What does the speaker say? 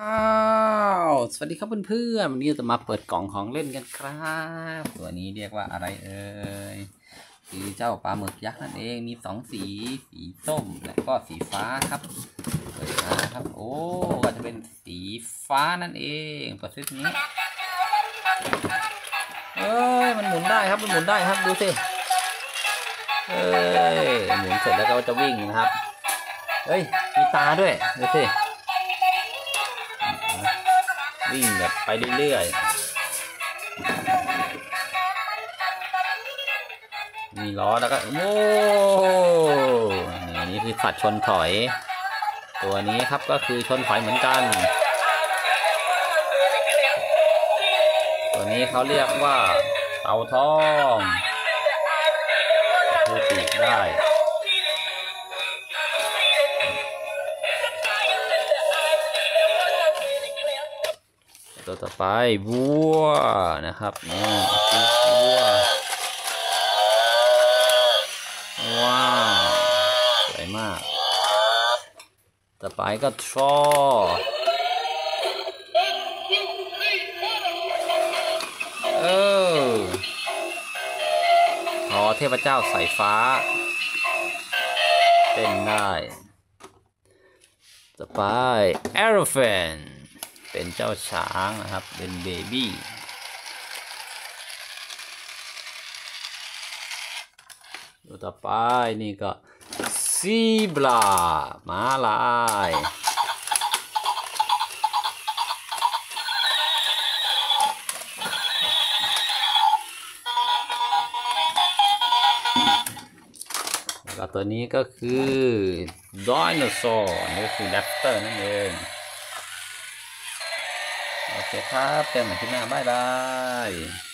สวัสดีครับเพื่อนๆวันนี้จะมาเปิดกล่องของเล่นกันครับตัวนี้เรียกว่าอะไรเอ่ยคือเจ้าปลาหมึกยักษ์นั่นเองมี2 สีสีส้มและก็สีฟ้าครับเปิดมาครับโอ้ก็จะเป็นสีฟ้านั่นเองเปิดซินี้มันหมุนได้ครับมันหมุนได้ครับดูสิหมุนเสร็จแล้วก็จะวิ่งนะครับมีตาด้วยดูสิวิ่งแบบไปเรื่อยๆมีล้อแล้วก็นี่คือสัตว์ชนถอยตัวนี้ครับก็คือชนถอยเหมือนกันตัวนี้เขาเรียกว่าเต่าทองคือปีกได้ตัวต่อไปวัวนะครับนี่วัวว้าวสวยมากต่อไปก็ทรอเทพเจ้าสายฟ้าเต้นได้ต่อไป Elephant เป็นเจ้าช้างนะครับเป็นเบบี้ตัวต่อไปนี่ก็ซีบราม้าลายแล้วตัวนี้ก็คือไดโนเสาร์นี่คือแรปเตอร์นั่นเองโอเคครับเจอกันใหม่ที่หน้าบ๊ายบาย